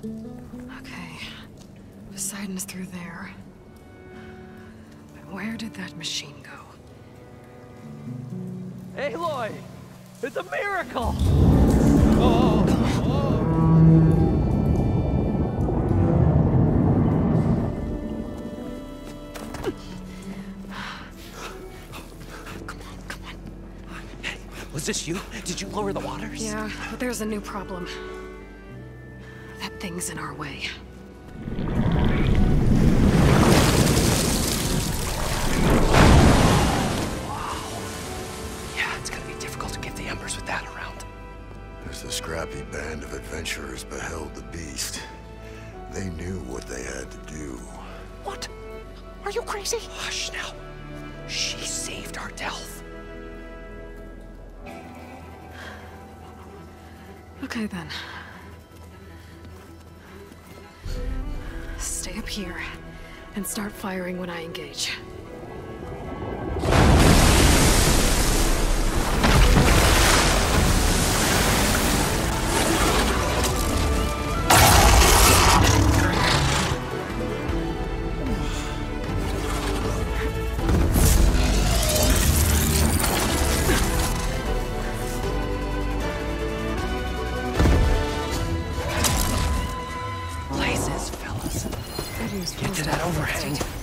Okay. Poseidon's through there. But where did that machine go? Aloy! It's a miracle! Come on. Hey, was this you? Did you lower the waters? Yeah, but there's a new problem. That thing's in our way. Yeah, it's gonna be difficult to get the embers with that around. As the scrappy band of adventurers beheld the beast, they knew what they had to do. What? Are you crazy? Hush now. She saved our Delph. Okay then. Stay up here and start firing when I engage. Blazes, fellas. Get to that overhang.